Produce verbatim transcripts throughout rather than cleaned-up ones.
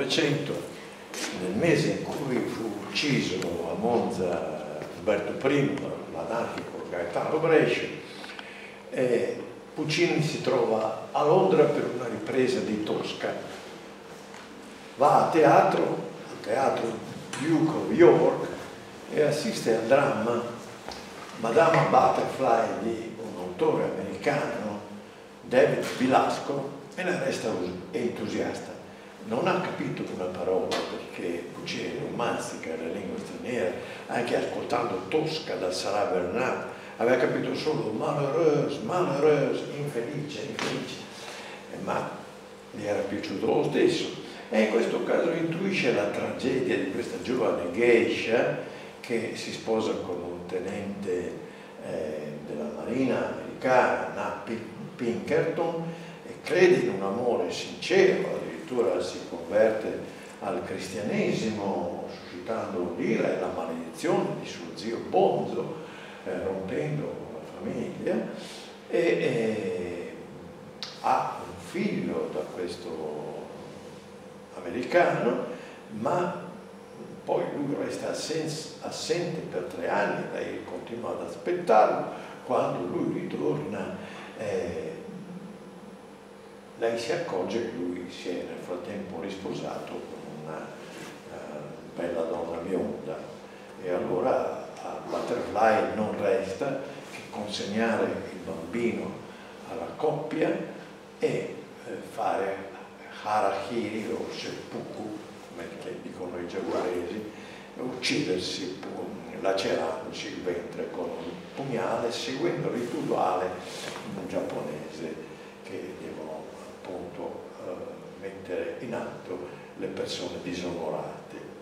millenovecento, nel mese in cui fu ucciso a Monza Umberto primo, l'anarchico Gaetano Brescia, eh, Puccini si trova a Londra per una ripresa di Tosca. Va a teatro, al teatro Duke of York, e assiste al dramma Madama Butterfly di un autore americano, David Belasco, e ne resta entusiasta. Non ha capito una parola, perché Puccini non mastica la lingua straniera, anche ascoltando Tosca dal Sarà Bernard aveva capito solo malheureuse, malheureuse, infelice, infelice, ma gli era piaciuto lo stesso. E in questo caso intuisce la tragedia di questa giovane geisha che si sposa con un tenente eh, della marina americana, Nat Pinkerton, e crede in un amore sincero, addirittura si converte al cristianesimo, suscitando l'ira e la maledizione di suo zio Bonzo, eh, rompendo la famiglia, e eh, ha un figlio da questo americano, ma poi lui resta assente per tre anni, lei continua ad aspettarlo. Quando lui ritorna, eh, lei si accorge che lui si è nel frattempo risposato con una uh, bella donna bionda, e allora a Butterfly non resta che consegnare il bambino alla coppia e eh, fare harakiri o seppuku, come dicono i giapponesi, uccidersi lacerandosi il ventre con un pugnale, seguendo il rituale giapponese che devono appunto eh, mettere in atto le persone disonorate.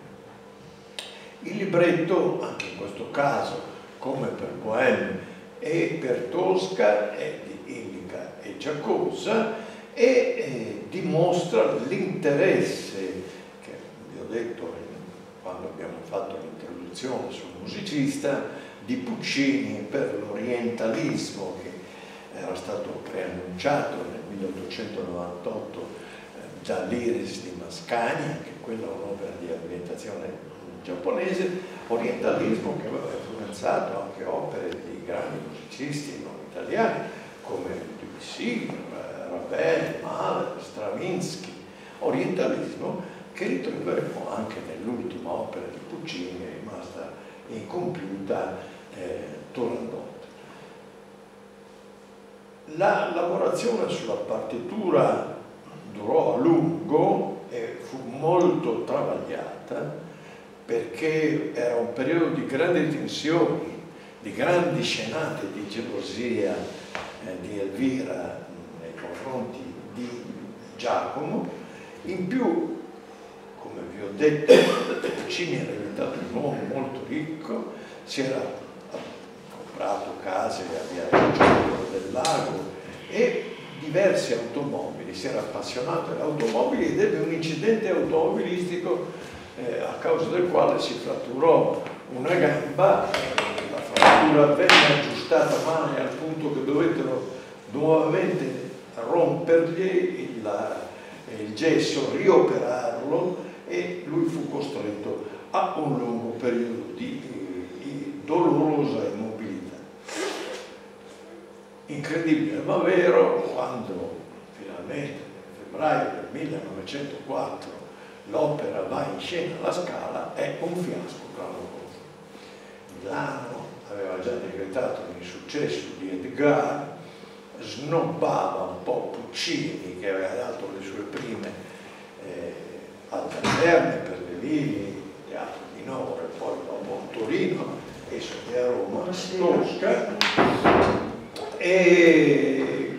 Il libretto, anche in questo caso, come per Bohème e per Tosca, è di Illica e Giacosa, e eh, dimostra l'interesse che vi ho detto quando abbiamo fatto l'introduzione sul musicista di Puccini per l'orientalismo, che era stato preannunciato nel milleottocentonovantotto eh, dall'Iris di Mascagni, anche quella è un'opera di ambientazione giapponese, orientalismo che aveva influenzato anche opere di grandi musicisti non italiani come Debussy, Ravel, Mahler, Stravinsky, orientalismo che ritroveremo anche nell'ultima opera di Puccini, rimasta incompiuta, eh, Turandot. La lavorazione sulla partitura durò a lungo e fu molto travagliata, perché era un periodo di grandi tensioni, di grandi scenate di gelosia eh, di Elvira nei confronti di Giacomo. In più, come vi ho detto, Puccini era diventato un uomo molto ricco, si era comprato case a Viareggio del Lago e diverse automobili, si era appassionato alle automobili ed ebbe un incidente automobilistico eh, a causa del quale si fratturò una gamba. La frattura venne aggiustata male al punto che dovettero nuovamente rompergli il, il gesso, rioperarlo, e lui fu costretto a un lungo periodo di, di dolorosa immobilità. Incredibile ma vero, quando finalmente nel febbraio del millenovecentoquattro l'opera va in scena alla Scala, è un fiasco clamoroso. Milano aveva già decretato l'insuccesso di Edgar, snobbava un po' Puccini, che aveva dato le sue prime eh, alterne per le Vivi, teatro minore, poi dopo a Torino e a Roma, Tosca, e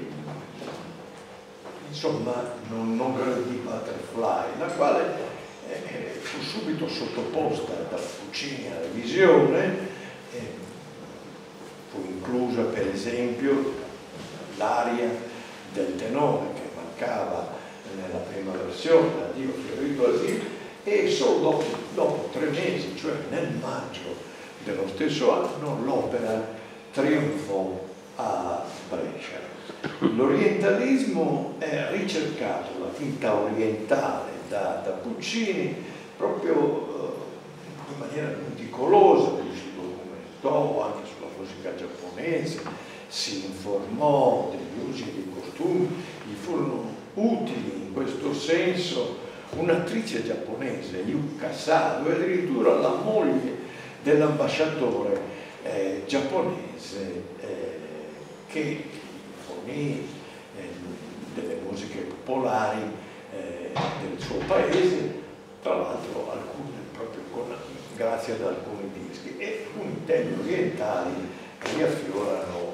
insomma non, non gradì Butterfly, la quale eh, fu subito sottoposta da Puccini alla visione. eh, fu inclusa per esempio l'aria del tenore che mancava nella prima versione, Addio Fiorito Asilo, e solo dopo, dopo tre mesi, cioè nel maggio dello stesso anno, l'opera trionfò a Brescia. L'orientalismo è ricercato, la finta orientale da, da Puccini, proprio eh, in maniera meticolosa, lui si documentò anche sulla musica giapponese, si informò degli usi e dei costumi, gli furono utili in questo senso un'attrice giapponese, Yuka Sado, e addirittura la moglie dell'ambasciatore eh, giapponese eh, che fornì eh, delle musiche popolari eh, del suo paese, tra l'altro alcune proprio con, grazie ad alcuni dischi, e alcuni temi orientali che riaffiorano,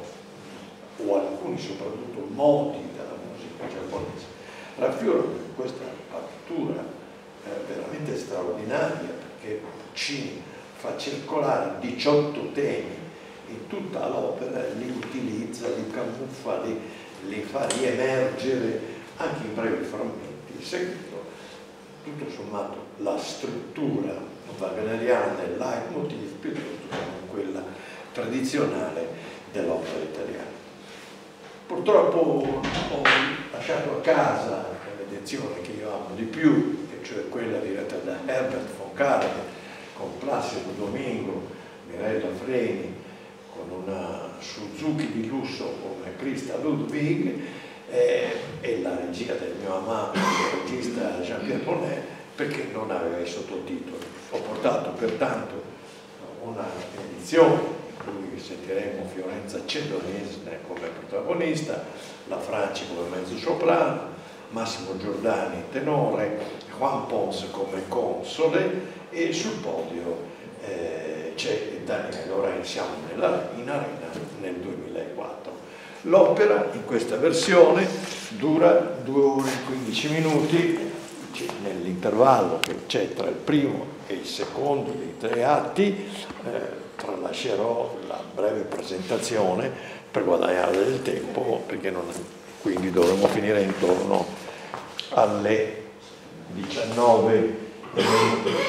o alcuni soprattutto modi della musica giapponese, raffiorano in questa partitura eh, veramente straordinaria, perché Puccini fa circolare diciotto temi in tutta l'opera, li utilizza, li camuffa, li, li fa riemergere anche in brevi frammenti, seguendo tutto sommato la struttura wagneriana e leitmotiv piuttosto che quella tradizionale dell'opera italiana. Purtroppo ho lasciato a casa l'edizione che io amo di più, e cioè quella diretta da Herbert von Karajan, con Placido Domingo, Mirella Freni, con una Suzuki di lusso come Christa Ludwig eh, e la regia del mio amato regista Jean-Pierre Monet, perché non aveva i sottotitoli. Ho portato pertanto una edizione in cui sentiremo Fiorenza Cedonesne come protagonista, la Franci come mezzo soprano, Massimo Giordani tenore, Juan Pons come console, e sul podio eh, c'è Daniele Loren. Siamo nella, in arena nel duemilaquattro. L'opera in questa versione dura due ore e quindici minuti, nell'intervallo che c'è tra il primo e il secondo dei tre atti eh, tralascerò la breve presentazione per guadagnare del tempo, perché non, quindi dovremo finire intorno alle diciannove e venti.